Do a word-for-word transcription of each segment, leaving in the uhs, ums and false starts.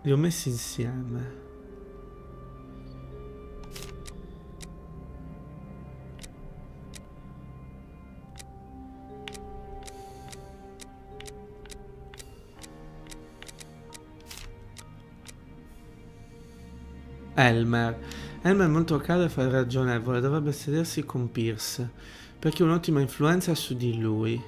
Li ho messi insieme. Elmer. Elmer è molto caro e fa ragionevole, dovrebbe sedersi con Pierce, perché è un'ottima influenza su di lui.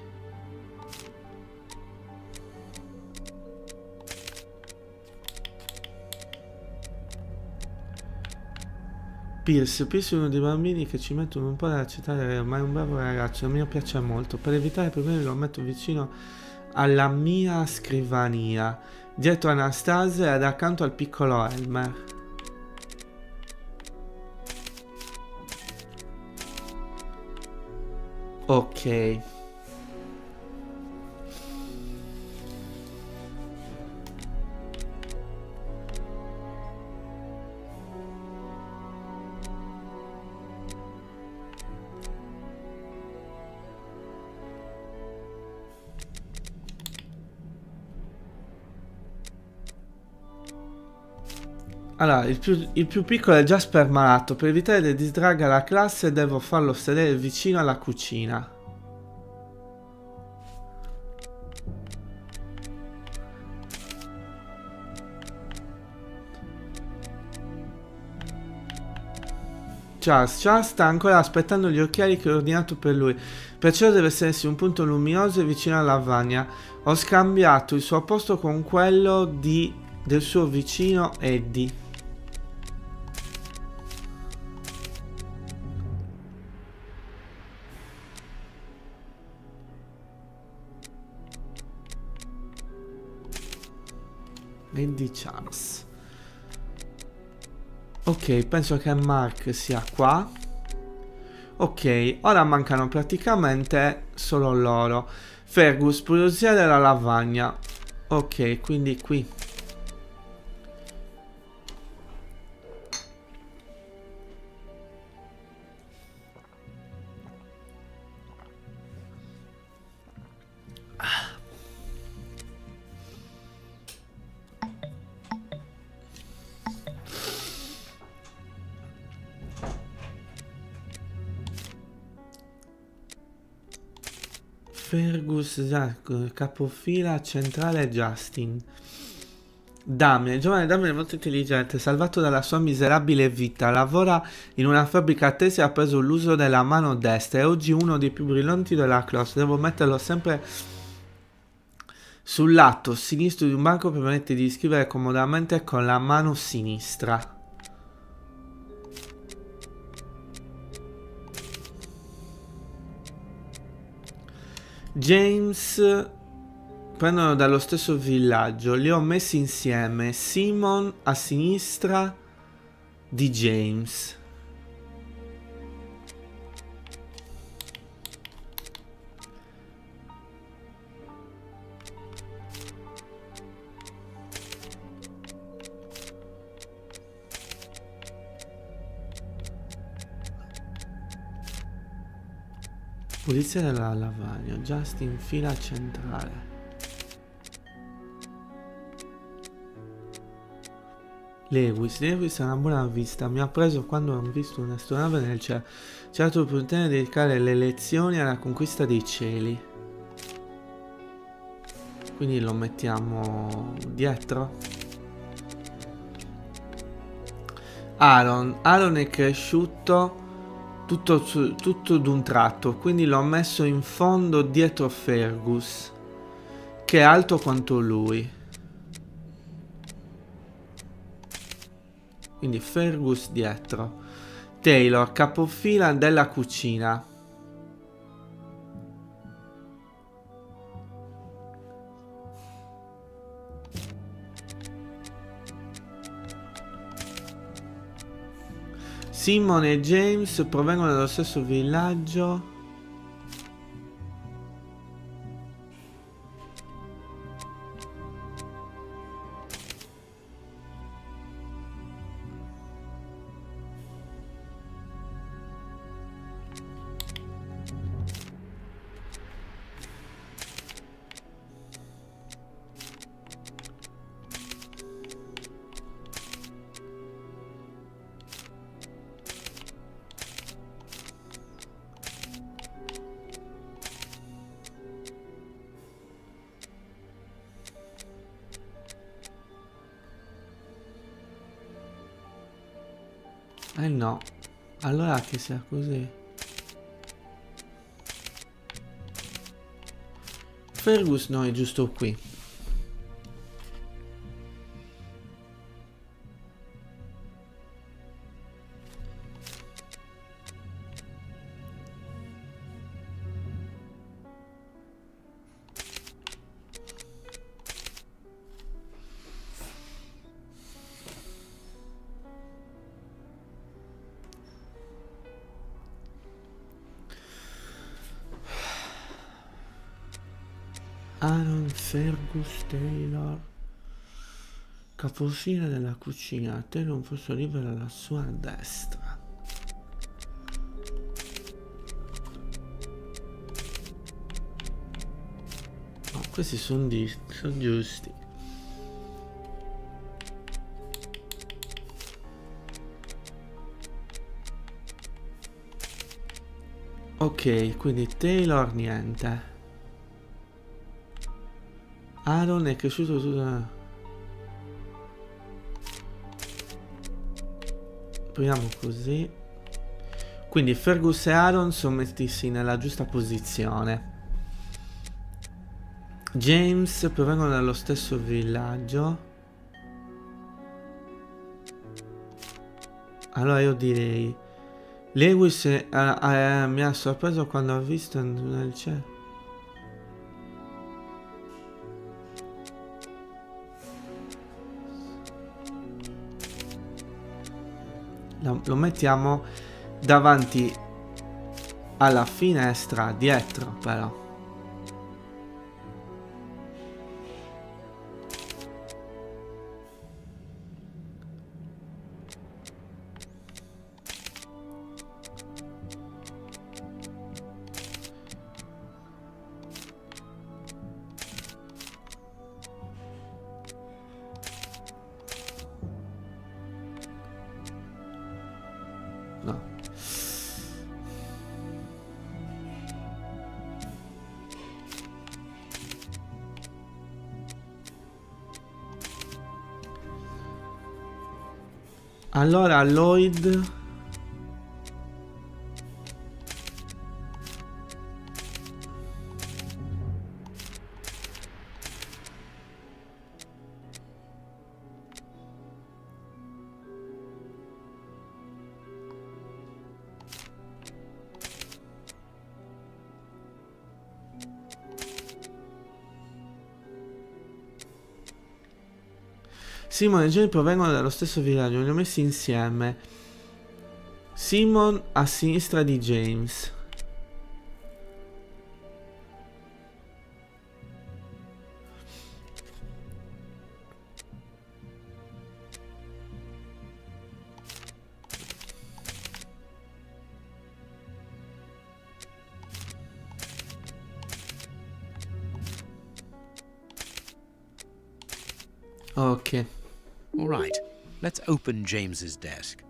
Pierce, Pierce è uno dei bambini che ci mettono un po' ad accettare, ma è un bravo ragazzo, a me piace molto. Per evitare problemi lo metto vicino alla mia scrivania, dietro Anastasia ed accanto al piccolo Elmer. Ok. Allora, il più, il più piccolo è già spermalato. Per evitare di distrarre la classe devo farlo sedere vicino alla cucina. Charles, Charles sta ancora aspettando gli occhiali che ho ordinato per lui. Perciò deve essersi un punto luminoso e vicino alla lavagna. Ho scambiato il suo posto con quello di, del suo vicino Eddie. Eddie Charles. Ok, penso che Mark sia qua. Ok, ora mancano praticamente solo loro. Fergus, pulizia della lavagna. Ok, quindi qui. Fergus, capofila centrale Justin. Damien, il giovane Damien è molto intelligente, salvato dalla sua miserabile vita, lavora in una fabbrica tessile e ha preso l'uso della mano destra, è oggi uno dei più brillanti della classe, devo metterlo sempre sul lato sinistro di un banco per permettere di scrivere comodamente con la mano sinistra. James prendono dallo stesso villaggio, li ho messi insieme. Simon a sinistra di James. Pulizia della lavagna, Justin fila centrale. Lewis, Lewis ha una buona vista, mi ha preso quando ho visto un'astronave nel cielo. Certo per poter dedicare le lezioni alla conquista dei cieli. Quindi lo mettiamo dietro. Aaron, Aaron è cresciuto tutto, tutto d'un tratto, quindi l'ho messo in fondo dietro Fergus, che è alto quanto lui. Quindi Fergus dietro. Taylor, capofila della cucina. Simon e James provengono dallo stesso villaggio. Eh no. Allora che sia così. Fergus no, è giusto qui. Aaron Fergus Taylor, capofila della cucina. Taylor un posto libero alla sua destra. No, questi sono son giusti. Ok, quindi Taylor niente. Aaron è cresciuto tutto. Proviamo così. Quindi Fergus e Aaron sono messi nella giusta posizione. James provengono dallo stesso villaggio. Allora io direi Lewis eh, eh, mi ha sorpreso quando ho visto nel cielo. Lo mettiamo davanti alla finestra dietro però. Allora Lloyd Simon e Jamie provengono dallo stesso villaggio, li ho messi insieme. Simon a sinistra di James. Ok. All right, let's open James's desk.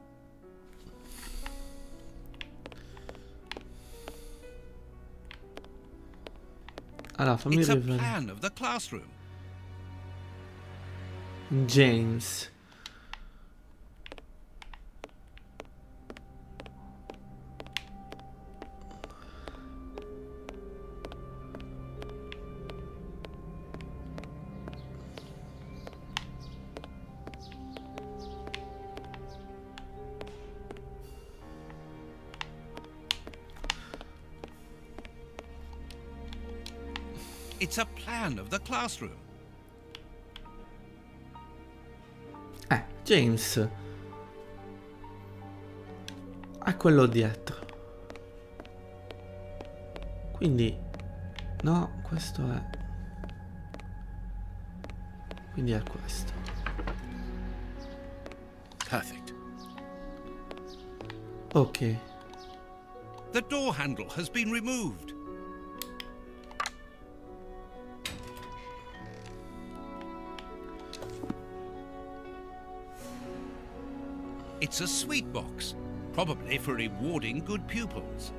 Allora, fammi It's a rivedere. plan of the classroom. James. It's a plan of the classroom. Eh, James. È quello dietro. Quindi... No, questo è... Quindi è questo. Perfect. Ok. The door handle has been removed. It's a sweet box, probably for rewarding good pupils.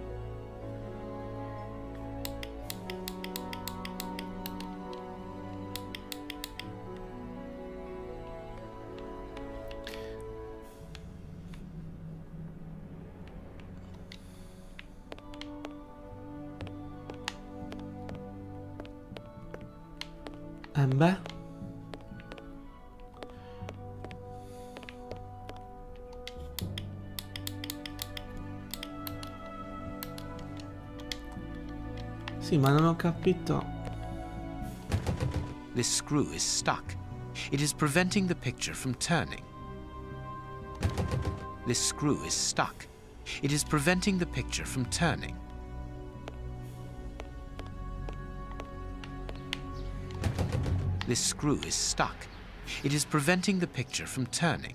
Eh beh. Sì, ma non ho capito. This screw is stuck. It is preventing the picture from turning. This screw is stuck. It is preventing the picture from turning. This screw is stuck. It is preventing the picture from turning.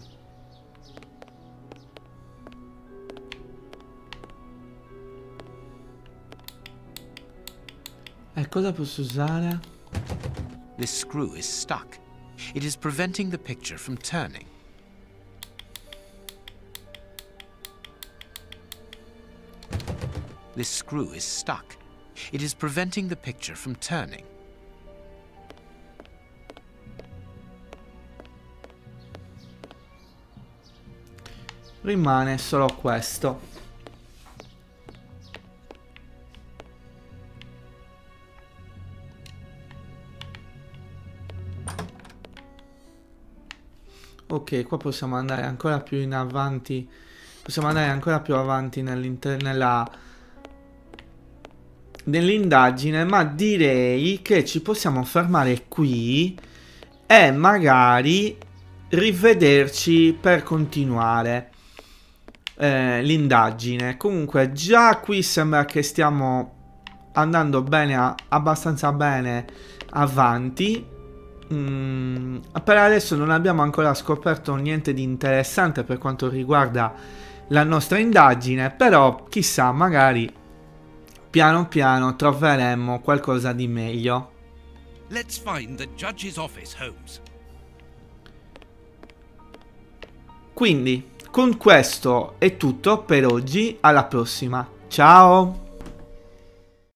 E cosa posso usare? This screw is stuck. It is preventing the picture from turning. This screw is stuck. It is preventing the picture from turning. Rimane solo questo. Ok, qua possiamo andare ancora più in avanti. Possiamo andare ancora più avanti nella nell'indagine, ma direi che ci possiamo fermare qui e magari rivederci per continuare eh, l'indagine. Comunque già qui sembra che stiamo andando bene, abbastanza bene avanti. Mm, per adesso non abbiamo ancora scoperto niente di interessante per quanto riguarda la nostra indagine, però chissà, magari piano piano troveremo qualcosa di meglio. Let's find the judge's office, Holmes. Quindi con questo è tutto per oggi, alla prossima, ciao!